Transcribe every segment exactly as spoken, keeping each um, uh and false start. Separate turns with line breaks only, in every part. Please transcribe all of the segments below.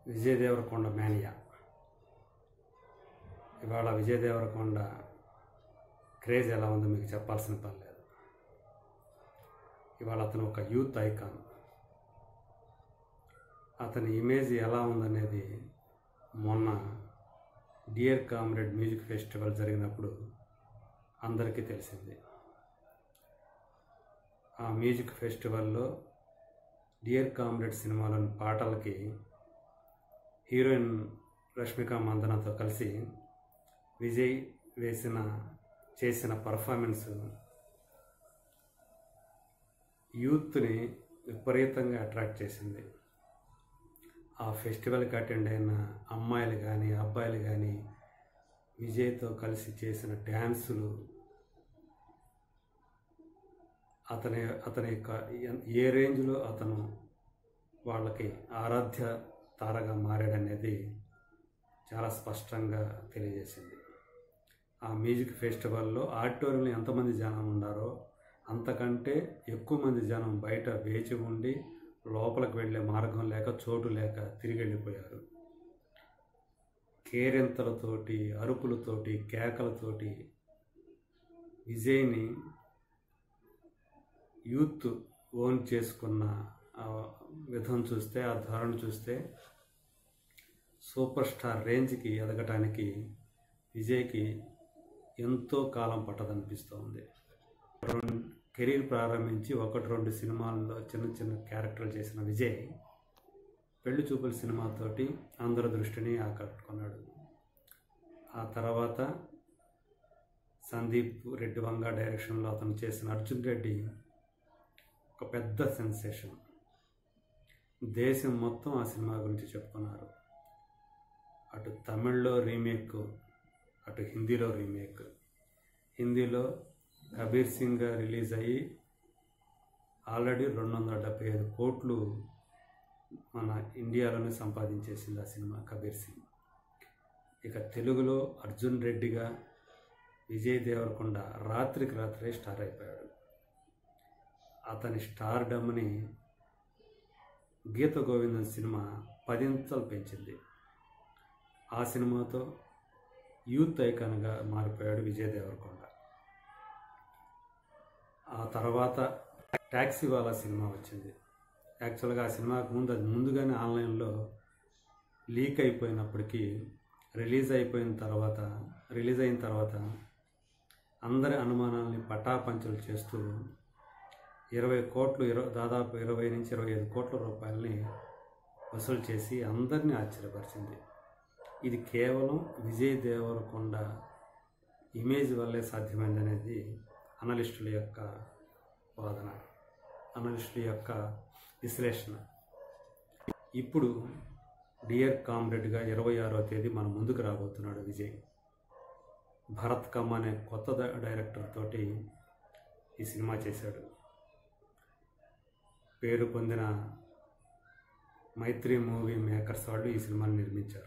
Vijay Devarakonda mania. ఇవాళ Vijay Devarakonda craze ఎలా ఉందో మీకు చెప్పాల్సిన పని లేదు. ఇవాళ అతను ఒక యూత్ ఐకాన్. అతని ఇమేజ్ ఎలా ఉందనేది మొన్న డియర్ కామ్రేడ్ మ్యూజిక్ ఫెస్టివల్ జరిగినప్పుడు అందరికీ తెలిసింది. ఆ మ్యూజిక్ ఫెస్టివల్లో డియర్ కామ్రేడ్ సినిమాలోని పాటలకి హీరోయిన్ రష్మిక మందనతో కలిసి విజయ్ వేసిన చేసిన పర్ఫార్మెన్స్ యూత్ని విపరీతంగా అట్రాక్ట్ చేసింది. ఆ ఫెస్టివల్కి అటెండ్ అయిన అమ్మాయిలు కానీ అబ్బాయిలు కానీ విజయ్తో కలిసి చేసిన డ్యాన్సులు, అతని అతని యొక్క ఏ రేంజ్లో అతను వాళ్ళకి ఆరాధ్య తారగా మారాడనేది చాలా స్పష్టంగా తెలియజేసింది. ఆ మ్యూజిక్ ఫెస్టివల్లో ఆడిటోరియంలో ఎంతమంది జనం ఉన్నారో అంతకంటే ఎక్కువ మంది జనం బయట వేచి ఉండి లోపలికి వెళ్ళే మార్గం లేక చోటు లేక తిరిగి వెళ్ళిపోయారు. కేరింతలతోటి, అరుపులతోటి, కేకలతోటి విజయ్ని యూత్ ఓన్ చేసుకున్న విధం చూస్తే, ఆ ధోరణ చూస్తే సూపర్ స్టార్ రేంజ్కి ఎదగటానికి విజయ్కి ఎంతో కాలం పట్టదనిపిస్తోంది. కెరీర్ ప్రారంభించి ఒకటి రెండు సినిమాల్లో చిన్న చిన్న క్యారెక్టర్లు చేసిన విజయ్ పెళ్లి చూపుల సినిమాతోటి అందరి దృష్టిని ఆకట్టుకున్నాడు. ఆ తర్వాత సందీప్ రెడ్డి వంగ డైరెక్షన్లో అతను చేసిన అర్జున్ రెడ్డి ఒక పెద్ద సెన్సేషన్. దేశం మొత్తం ఆ సినిమా గురించి చెప్పుకున్నారు. అటు తమిళ్లో రీమేక్, అటు హిందీలో రీమేక్. హిందీలో కబీర్ సింగ్ రిలీజ్ అయ్యి ఆల్రెడీ రెండు వందల డెబ్బై ఐదు కోట్లు మన ఇండియాలోనే సంపాదించేసింది ఆ సినిమా కబీర్ సింగ్. ఇక తెలుగులో అర్జున్ రెడ్డిగా విజయ్ దేవరకొండ రాత్రికి రాత్రే స్టార్ అయిపోయాడు. అతని స్టార్డమ్ని గీత గోవిందం సినిమా పదింతలు పెంచింది. ఆ సినిమాతో యూత్ ఐకాన్గా మారిపోయాడు విజయ్ దేవరకొండ. ఆ తర్వాత ట్యాక్సీ వాలా సినిమా వచ్చింది. యాక్చువల్గా ఆ సినిమాకు ముందు అది ముందుగానే ఆన్లైన్లో లీక్ అయిపోయినప్పటికీ రిలీజ్ అయిపోయిన తర్వాత రిలీజ్ అయిన తర్వాత అందరి అనుమానాలని పటాపంచలు చేస్తూ ఇరవై కోట్లు ఇరవై దాదాపు ఇరవై నుంచి ఇరవై ఐదు కోట్ల రూపాయలని వసూలు చేసి అందరినీ ఆశ్చర్యపరిచింది. ఇది కేవలం విజయ్ దేవరకొండ ఇమేజ్ వల్లే సాధ్యమైందనేది అనలిస్టుల యొక్క వాదన, అనలిస్టుల యొక్క విశ్లేషణ. ఇప్పుడు డియర్ కామ్రేడ్గా ఇరవై ఆరో తేదీ మన ముందుకు రాబోతున్నాడు విజయ్. భరత్ కమ్ అనే కొత్త డైరెక్టర్ తోటి ఈ సినిమా చేశాడు. పేరు పొందిన మైత్రి మూవీ మేకర్స్ వాళ్ళు ఈ సినిమాని నిర్మించారు.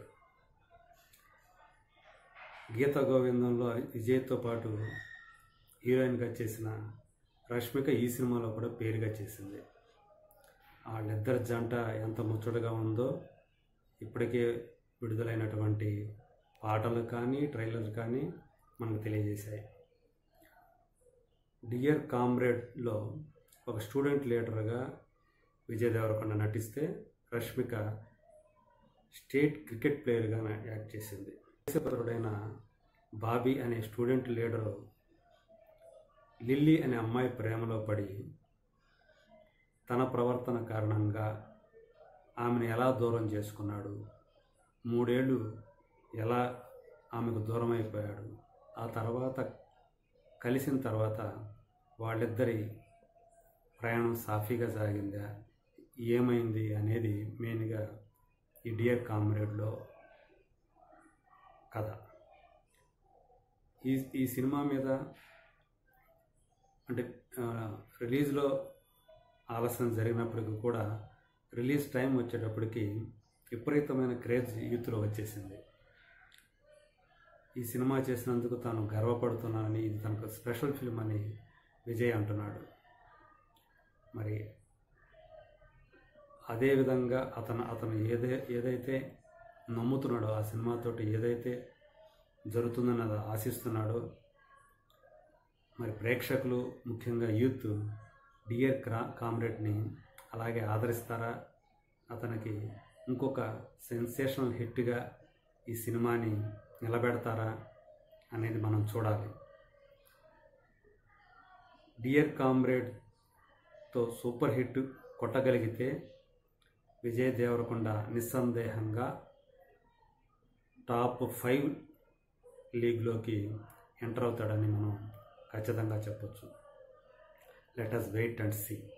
గీత గోవిందంలో విజయ్తో పాటు హీరోయిన్గా చేసిన రష్మిక ఈ సినిమాలో కూడా పేరుగా చేసింది. వాళ్ళిద్దరి జంట ఎంత ముచ్చటగా ఉందో ఇప్పటికే విడుదలైనటువంటి పాటలు కానీ ట్రైలర్ కానీ మనకు తెలియజేశాయి. డియర్ కామ్రేడ్లో ఒక స్టూడెంట్ లీడర్గా విజయ్ దేవరకొండ నటిస్తే రష్మిక స్టేట్ క్రికెట్ ప్లేయర్గా యాక్ట్ చేసింది. దేశపరుడైన బాబీ అనే స్టూడెంట్ లీడరు లిల్లీ అనే అమ్మాయి ప్రేమలో పడి తన ప్రవర్తన కారణంగా ఆమెను ఎలా దూరం చేసుకున్నాడు, మూడేళ్ళు ఎలా ఆమెకు దూరం అయిపోయాడు, ఆ తర్వాత కలిసిన తర్వాత వాళ్ళిద్దరి ప్రయాణం సాఫీగా సాగిందా, ఏమైంది అనేది మెయిన్గా ఈ డియర్ కామ్రేడ్లో కథ. ఈ ఈ సినిమా మీద అంటే రిలీజ్లో ఆలస్యం జరిగినప్పటికీ కూడా రిలీజ్ టైం వచ్చేటప్పటికి విపరీతమైన క్రేజ్ యూత్లో వచ్చేసింది. ఈ సినిమా చేసినందుకు తాను గర్వపడుతున్నానని, ఇది తనకు స్పెషల్ ఫిల్మ్ అని విజయ్ అంటున్నాడు. మరి అదేవిధంగా అతను అతను ఏదే ఏదైతే నమ్ముతున్నాడో ఆ సినిమాతోటి ఏదైతే జరుగుతుందన్నది ఆశిస్తున్నాడో మరి ప్రేక్షకులు ముఖ్యంగా యూత్ డియర్ క్రా కామ్రేడ్ని అలాగే ఆదరిస్తారా, అతనికి ఇంకొక సెన్సేషనల్ హిట్గా ఈ సినిమాని నిలబెడతారా అనేది మనం చూడాలి. డియర్ కామ్రేడ్తో సూపర్ హిట్ కొట్టగలిగితే విజయ్ దేవరకొండ నిస్సందేహంగా టాప్ ఫైవ్ లీగ్లోకి ఎంటర్ అవుతాడని మనం ఖచ్చితంగా చెప్పొచ్చు. Let us wait and see.